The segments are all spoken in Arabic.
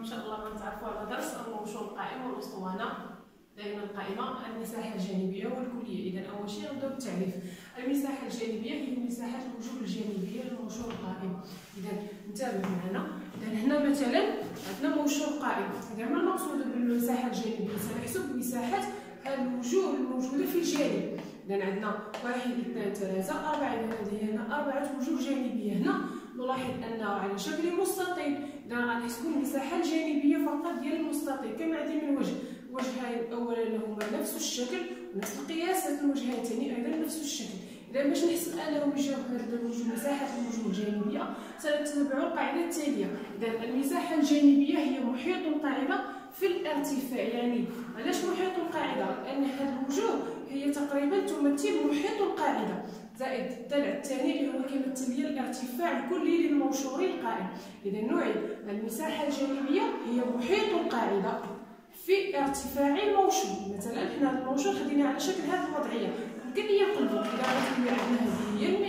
ان شاء الله غنتعرفوا على درس الموشور القائم والاسطوانه. دائما القائمه المساحه الجانبيه والكليه. اذا اول شيء نبداو بالتعريف. المساحه الجانبيه هي مساحه الوجوه الجانبيه للموشور القائم. اذا انتبه معنا. اذا هنا مثلا عندنا موشور قائم. اذا ما المقصود بالمساحه الجانبيه؟ سنحسب مساحه الوجوه الموجوده في الجانب. اذا عندنا 1 2 3 4. اذا هذه هنا 4 وجوه جانبيه. هنا نلاحظ انه على شكل مستطيل. اذا غنحسبوا المساحه الجانبيه فقط ديال المستطيل كمعدن من وجه. وجهين اولا لهما نفس الشكل ونفس القياسات، الوجهين الثاني ايضا نفس الشكل. اذا باش نحسب انه وجه هذا الوجه مساحه الوجوه الجانبيه سنتبع القاعده التاليه. اذا المساحه الجانبيه هي محيط القاعده في الارتفاع. يعني علاش محيط القاعده؟ لان هذه الوجوه هي تقريبا تمثل محيط القاعده زائد الضلع الثاني اللي هو كيمثل لي الارتفاع الكلي للموشور القائم. اذا نعيد، المساحه الجانبيه هي محيط القاعده في ارتفاع الموشور. مثلا حنا الموشور خديناه على شكل هذه الوضعيه، يمكن لي نقلبوا. اذا غتولي عندنا هذه هي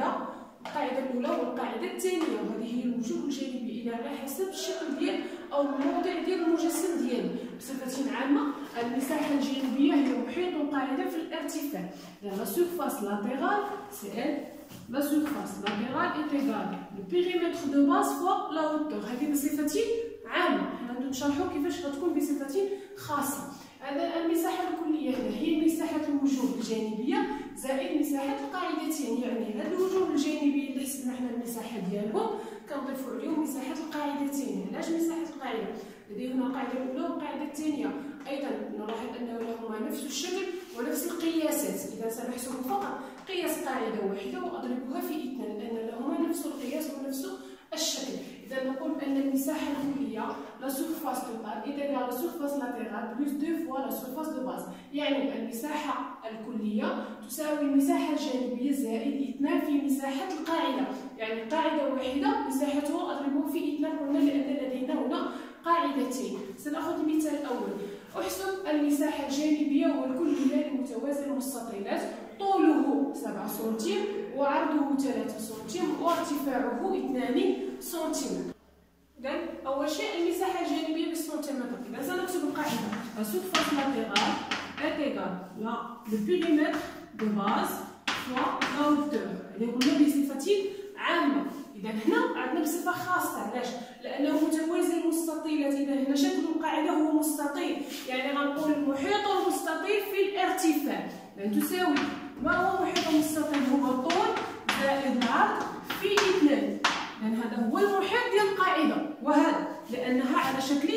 القاعده الاولى والقاعده الثانيه، وهذه هي الوجوه الجانبيه. اذا على حسب الشكل ديال او الموضع ديال المجسم ديالي. بصفه عامه المساحه الجانبيه هي محيط القاعده في الارتفاع. La surface latérale c'est la surface latérale est égale le périmètre de base fois la hauteur. هذه بصفه عامه. حنا نشرحوا كيفاش غتكون بصفه خاصه. هذا المساحه الكليه هي مساحه الوجوه الجانبيه زائد مساحه القاعدتين. يعني هاد الوجوه الجانبيه اللي حسبنا حنا المساحه ديالهم كنضيفوا عليهم مساحه القاعدتين. علاش مساحه القاعده؟ لدينا هنا القاعده الاولى والقاعده الثانيه. ايضا نلاحظ انه لهما نفس الشكل ونفس القياسات. اذا سنحسب فقط قياس قاعده واحده واضربها في 2 لان لهما نفس القياس ونفس الشكل. إذا نقول أن المساحة الكلية la surface totale est égale à la surface latérale plus 2 fois la surface de base. يعني المساحة الكلية تساوي المساحة الجانبية زائد 2 في مساحة القاعدة. يعني قاعدة واحدة مساحتها أضربه في 2 هنا لأن لدينا هنا قاعدتين. سنأخذ المثال الأول. أحسب المساحة الجانبية والكلية لمتوازي المستطيلات. طوله 7 سنتيم وعرضه 3 سنتيم وارتفاعه 2 سنتيم. إذا أول شيء المساحة الجانبية بالسنتيمتر. إذا سنكتب القاعدة la surface latérale est égale le périmètre de base fois la hauteur. إذا قلنا بصفة عامة. إذا هنا عندنا بصفة خاصة. علاش؟ لأنه متوازي المستطيلات. إذا هنا شكل القاعدة هو مستطيل، يعني غنقول محيط المستطيل في الارتفاع. إذا تساوي ما هو محيط المستطيل؟ هو الطول زائد العرض في 2. لأن هذا هو المحيط ديال القاعدة، وهذا لأنها على شكل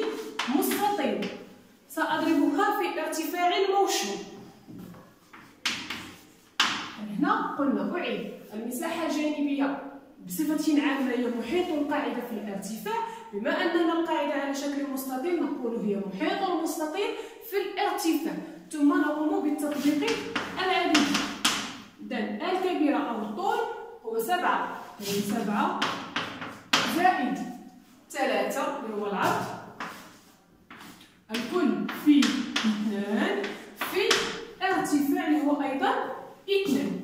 مستطيل سأضربها في ارتفاع الموشور. هنا قلنا أعيد المساحة الجانبية بصفة عامة هي محيط القاعدة في الارتفاع. بما أننا القاعدة على شكل مستطيل نقول هي محيط المستطيل في الارتفاع. ثم نقوم بالتطبيق العددي. إذا الكبيرة أو الطول هو 7 يعني 7 زائد 3 اللي هو العرض الكل في 2 في ارتفاع اللي هو أيضا 2.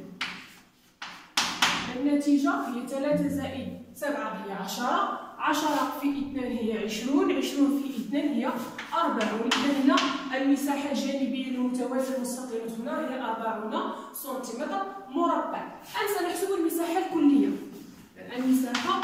النتيجة هي 3 زائد 7 هي 10. 10 في 2 هي 20. 20 في 2 هي 40. إذا هنا المساحة الجانبية للمتوازي المستطيلات هنا هي 40 سنتيمتر مربع. الآن سنحسب المساحة الكلية. المساحة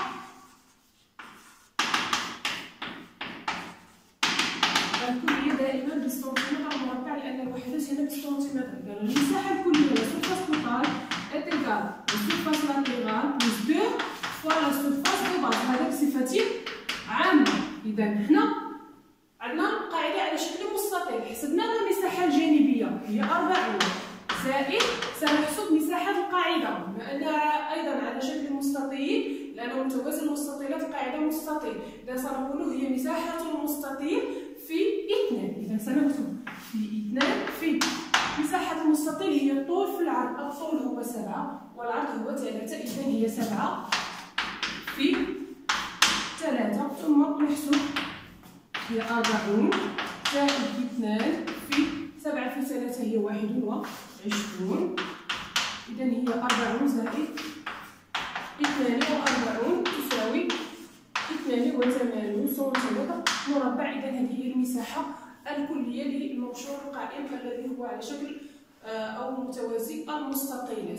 الكلية دائما بالسنتيمتر مربع لأن الوحدات هنا بالسنتيمتر. إذا المساحة الكلية la surface totale est égale la surface latérale plus 2 fois la surface de base. هذا بصفة عامة. إذا هنا عندنا قاعدة على شكل مستطيل. حسبنا المساحة الجانبية هي 40 زائد سنحسب مساحة القاعدة بما أنها أيضا على شكل مستطيل لأنه متوازي المستطيلات القاعدة مستطيل. إذا سنقول هي مساحة المستطيل في 2. إذا سنكتب في 2 في مساحة المستطيل هي الطول في العرض. الطول هو 7 والعرض هو 3. إذا هي 7 في 3 ثم نحسب هي 40 زائد 2 في 7 في 3 هي 21. إذا هي 40 زائد 42 تساوي 22. 82 سنتيمتر مربع. إذا هذه هي المساحة الكلية للمنشور القائم الذي هو على شكل أو متوازي المستطيلات.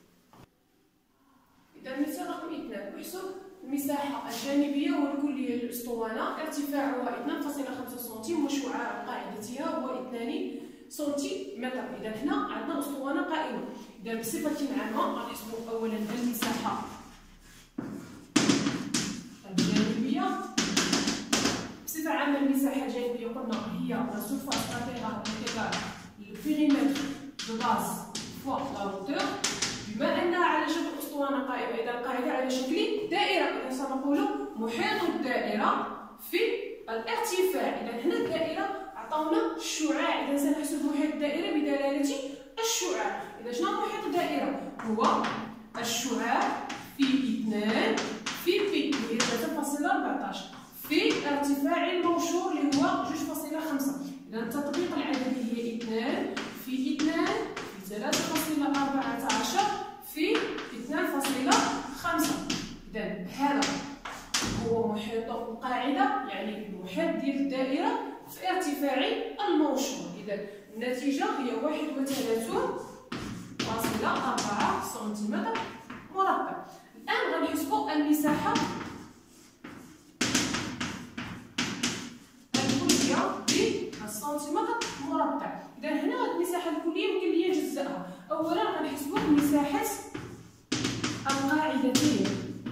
إذا المثال رقم 2، احسب المساحة الجانبية والكلية للأسطوانة ارتفاعها 2.5 سنتيم وشعاع قاعدتها هو 2 سنتيمتر. إذا هنا عندنا أسطوانة قائمة. إذا بصفة عامة غنحسبوا أولا المساحة الجانبية. بصفة عامة المساحة الجانبية قلنا هي لا سورفاس لاتيرال انتيغال البيريمتر دو باز فوا لا روتور. بما أنها على شكل أسطوانة قائمة، إذا القاعدة على شكل دائرة، إذا سنقول محيط الدائرة في الارتفاع. إذا هنا الدائرة عطاونا الشعاع، إذا سنحسب محيط الدائرة بدلالة الشعاع. إذا شنو محيط الدائرة؟ هو الشعاع في 2 في بي اللي هي 3.14 في ارتفاع المنشور اللي هو 2.5. إذا التطبيق العددي هي 2 في 2 في 3.14 في 2.5. إذا هذا هو محيط القاعدة، يعني المحيط ديال الدائرة في ارتفاع المنشور. إذا النتيجة هي 31.4 سنتيمتر مربع. الآن غنحسبوا المساحة الكلية بالسنتيمتر مربع. إذا هنا المساحة الكلية يمكن لي نجزأها. أولا غنحسبوا مساحة القاعدتين.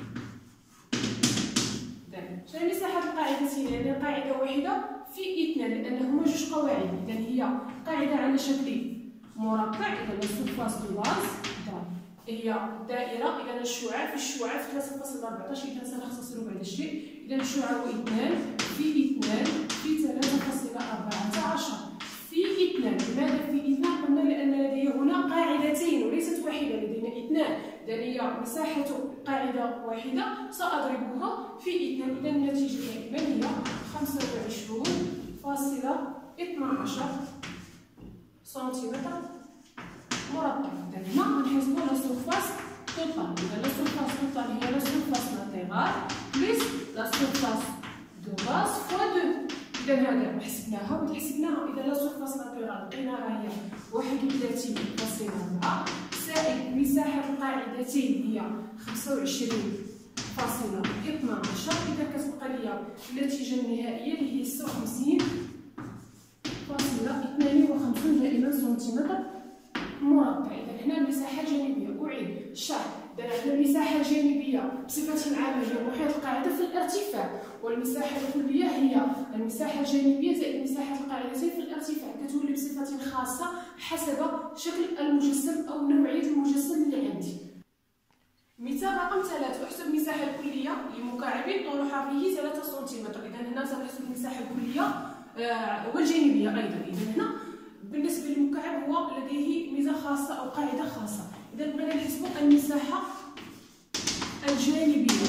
شنو مساحة القاعدتين؟ يعني قاعدة واحدة في 2 لأنهما جوج قواعد. إذا هي قاعدة على شكل مربع. إذا السورفاس دو باز هي الدائرة. إذا الشعاع في 3.14. إذا سنختصر بعض الشيء. إذا الشعاع هو 2 في 2 في 3.14 في 2. لماذا في 2؟ قلنا لأن لدي هنا قاعدتين وليست واحدة، لدينا 2. إذا هي مساحة قاعدة واحدة سأضربها في 2. إذا النتيجة دائما هي 25.12 سنتيمتر مربع. إذا هنا غنحسبوا لا سورفاس توتال. إذا لا سورفاس توتال هي لا سورفاس لاتيرال بلس لا سورفاس دو باز فوا 2. إذا هذا حسبناها وحسبناها. إذا لا سورفاس لاتيرال لقيناها هي 31.4 زائد مساحة القاعدتين هي 25.12. إذا كتبقى لي النتيجة النهائية اللي هي 56.52 دائما سنتيمتر مربع. إذا هنا المساحة الجانبية أعيد الشرح. إذا عندنا المساحة الجانبية بصفة عامة هي محيط القاعدة في الارتفاع، والمساحة الكلية هي المساحة الجانبية زائد مساحة القاعدتين في الارتفاع. كتولي بصفة خاصة حسب شكل المجسم أو نوعية المجسم اللي عندي. مثال رقم 3، احسب المساحة الكلية لمكعب طول حرفه 3 سنتيمتر. إذا هنا سنحسب المساحة الكلية والجانبية أيضا. إذا هنا بالنسبة للمكعب هو لديه ميزة خاصة أو قاعدة خاصة. إذا بغينا نحسبوا المساحة الجانبية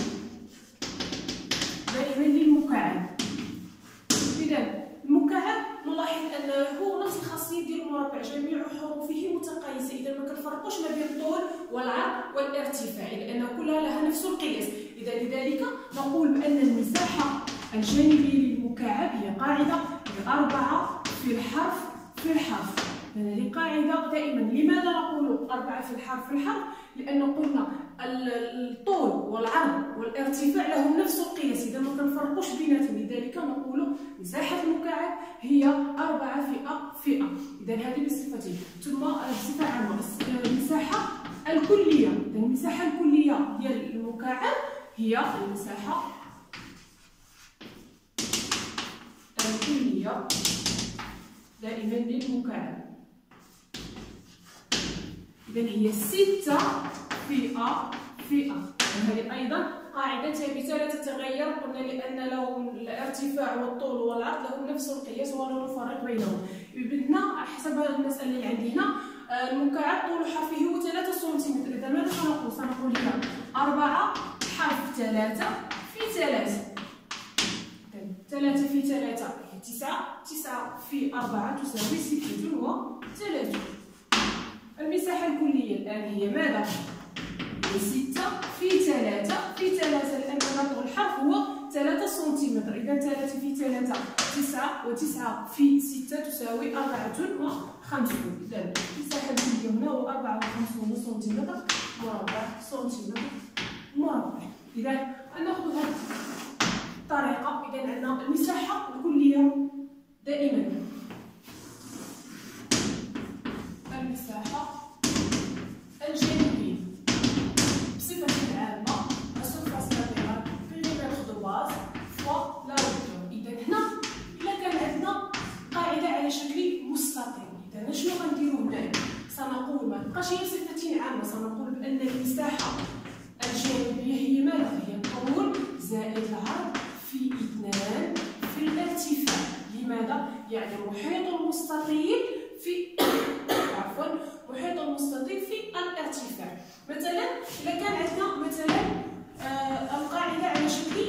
دائما للمكعب. إذا المكعب نلاحظ أنه نفس الخاصية ديال المربع، جميع حروفه متقايسة. إذا ما كنفرقوش ما بين الطول والعرض والارتفاع لأن كلها لها نفس القياس. إذا لذلك نقول بأن المساحة الجانبية للمكعب هي قاعدة 4 في الحرف في الحرف. هذه قاعدة دائما. لماذا نقول 4 في الحرف في الحرف؟ لأن قلنا الطول والعرض والارتفاع لهم نفس القياس. إذا ما كنفرقوش بيناتهم، لذلك نقول مساحة المكعب هي 4 فئة. إذا هذه بصفته. ثم بصفة عامة المساحة الكلية. إذا المساحة الكلية ديال المكعب هي المساحة الكلية دائما للمكعب. إذا هي 6 فئة. هذه أيضا قاعدة ثابتة لا تتغير. قلنا لأن لهم الارتفاع والطول والعرض لهم نفس القياس ولا نفرق بينهم. هنا حسب المسألة اللي عندي هنا المكعب طول حرفه هو 3 سنتيمتر. إذا ماذا سنقول؟ سنقول هي 4 حرف 3 في 3. 3 في 3 هي 9. 9 في 4 تساوي 36. المساحة الكلية الآن هي ماذا؟ هي 6 في 3 في 3 لأن طول الحرف هو 3 سنتيمتر. إذا 3 في 3 9 و9 في 6 تساوي 54. إذا المساحة الكلية هنا هو 54 سنتيمتر مربع إذا ناخذ هذه الطريقة. إذا عندنا المساحة الكلية دائما المساحة الجانبية بصفة عامة السرفاس لاتيرال بيريمتر دو باز فوا لا لونجور. إذا هنا إلا كان عندنا قاعدة على شكل مستطيل، إذا شنو غنديرو هنايا؟ سنقول ما تبقاش هي بصفة عامة، سنقول بأن المساحة الجانبية هي ماذا؟ هي الطول زائد العرض في 2 في الارتفاع. لماذا؟ يعني محيط المستطيل في محيط المستطيل في الارتفاع. مثلا إذا كان عندنا مثلا القاعدة على شكل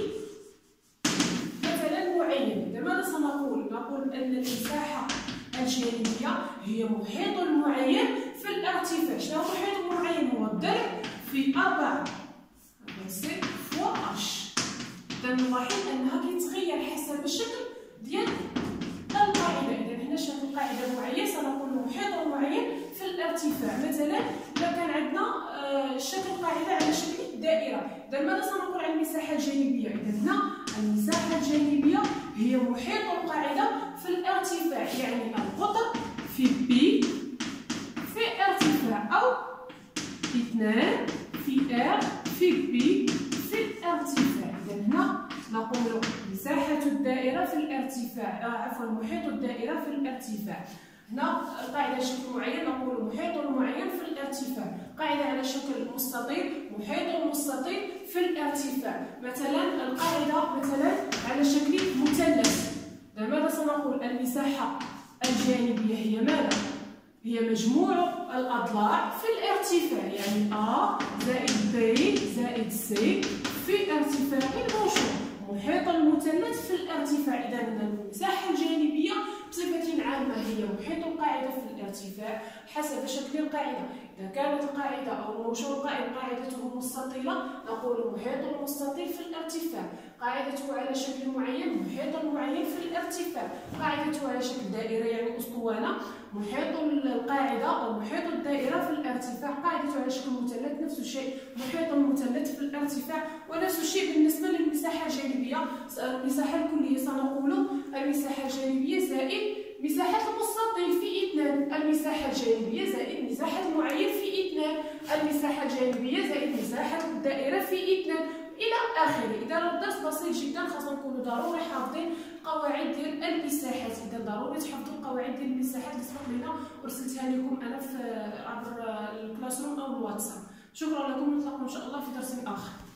مثلا معين، إذا ماذا سنقول؟ نقول بأن المساحة الجانبية هي محيط معين في الارتفاع. شنو هو محيط معين؟ هو الضلع في 4 فوا اش. إذا نلاحظ أنها كيتغير حسب الشكل ديال القاعدة. إذا هنا شكل قاعدة معين سنقول محيط معين في الارتفاع. مثلا إذا كان عندنا شكل قاعدة على شكل دائرة، إذا ماذا سنقول عن المساحة الجانبية؟ إذا هنا المساحة الجانبية هي محيط القاعدة في الارتفاع، يعني القطر في بي في ارتفاع، أو 2 في ار في بي في الارتفاع. إذا هنا نقول مساحة الدائرة في الارتفاع، محيط الدائرة في الارتفاع. هنا القاعدة على شكل معين نقول محيط معين في الارتفاع. قاعدة على شكل مستطيل محيط المستطيل في الارتفاع. مثلا القاعدة مثلا على شكل مثلث، ماذا سنقول؟ المساحة الجانبية هي ماذا؟ هي مجموع الأضلاع في الارتفاع، يعني A زائد B زائد C في ارتفاع المنشور. محيط المثلث في الارتفاع. إذا المساحة الجانبية بصفة عامة هي محيط القاعدة في الارتفاع حسب شكل القاعدة. إذا كانت القاعدة أو المنشور قاعدته مستطيلة نقول محيط المستطيل في الارتفاع. قاعدته على شكل معين محيط معين في الارتفاع. قاعدته على شكل دائرة يعني أسطوانة محيط القاعدة أو محيط الدائرة في الارتفاع. قاعدته على شكل مثلث نفس الشيء محيط المثلث في الارتفاع. ونفس الشيء بالنسبة للمساحة الجانبية. المساحة الكلية سنقول المساحة الجانبية زائد مساحة المستطيل في 2. المساحة الجانبية زائد مساحة المعين في 2. المساحة الجانبية زائد مساحة الدائرة في 2 إلى آخره. إذا الدرس بسيط جدا، خاصنا نكونوا ضروري حافظين قواعد ديال المساحات. إذا ضروري تحفظوا القواعد ديال المساحات اللي سبق لنا ورسلتها لكم أنا عبر الكلاس روم أو الواتساب. شكرا لكم، نتلاقاو إن شاء الله في درس آخر.